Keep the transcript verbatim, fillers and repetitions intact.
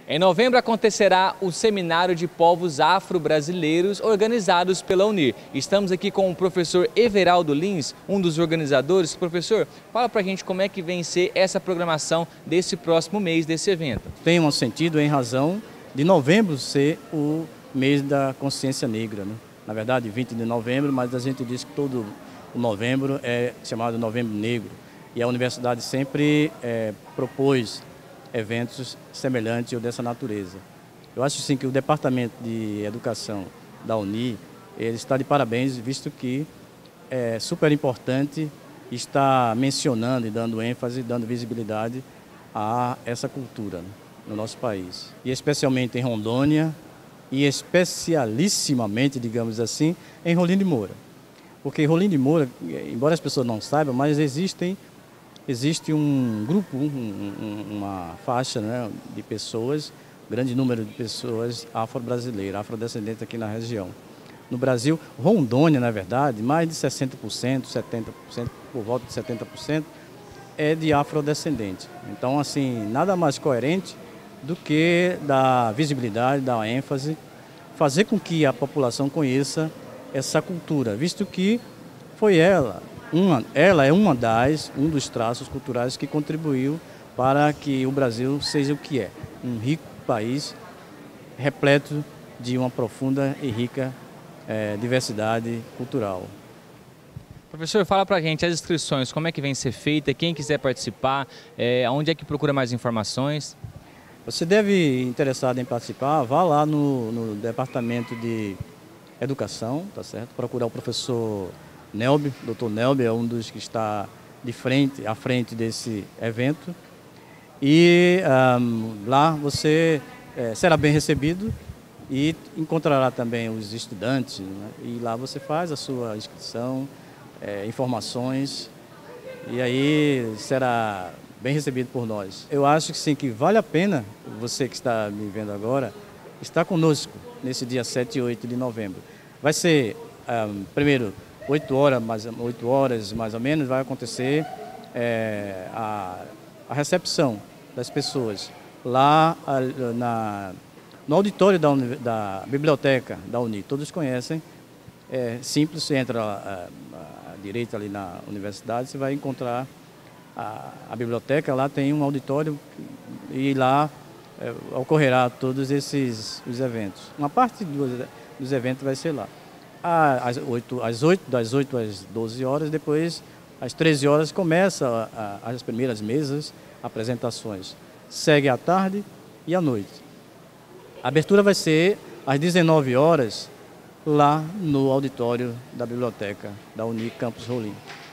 Em novembro acontecerá o Seminário de Povos Afro-Brasileiros organizados pela UNIR. Estamos aqui com o professor Everaldo Lins, um dos organizadores. Professor, fala pra gente como é que vem ser essa programação desse próximo mês, desse evento. Tem um sentido em razão de novembro ser o mês da consciência negra, né? Na verdade, vinte de novembro, mas a gente diz que todo o novembro é chamado Novembro Negro. E a universidade sempre é, propôs eventos semelhantes ou dessa natureza. Eu acho sim que o Departamento de Educação da UNIR, ele está de parabéns, visto que é super importante estar mencionando e dando ênfase, dando visibilidade a essa cultura, né, no nosso país. E especialmente em Rondônia e especialissimamente, digamos assim, em Rolim de Moura. Porque Rolim de Moura, embora as pessoas não saibam, mas existem Existe um grupo, um, um, uma faixa, né, de pessoas, grande número de pessoas afro-brasileiras, afrodescendentes aqui na região. No Brasil, Rondônia, na verdade, mais de sessenta por cento, setenta por cento, por volta de setenta por cento, é de afrodescendente. Então, assim, nada mais coerente do que dar visibilidade, dar ênfase, fazer com que a população conheça essa cultura, visto que foi ela... Uma, ela é uma das, um dos traços culturais que contribuiu para que o Brasil seja o que é, um rico país repleto de uma profunda e rica é, diversidade cultural. Professor, fala pra gente as inscrições, como é que vem ser feita, quem quiser participar, é, onde é que procura mais informações? Você deve, interessado em participar, vá lá no, no Departamento de Educação, tá certo? Procurar o professor Nelby, doutor Nelby é um dos que está de frente, à frente desse evento. E um, lá você é, será bem recebido e encontrará também os estudantes, né? E lá você faz a sua inscrição, é, informações, e aí será bem recebido por nós. Eu acho que sim, que vale a pena, você que está me vendo agora, estar conosco nesse dia sete e oito de novembro. Vai ser, um, primeiro, oito horas, mais, oito horas mais ou menos, vai acontecer é, a, a recepção das pessoas lá a, na, no auditório da, da biblioteca da UNIR. Todos conhecem, é simples, você entra à, à direita ali na universidade, você vai encontrar a, a biblioteca, lá tem um auditório e lá é, ocorrerá todos esses os eventos. Uma parte dos, dos eventos vai ser lá. Às oito, às oito, das oito às doze horas, depois às treze horas começam as primeiras mesas, apresentações. Segue à tarde e à noite. A abertura vai ser às dezenove horas, lá no auditório da biblioteca da UNIR Campus Rolim.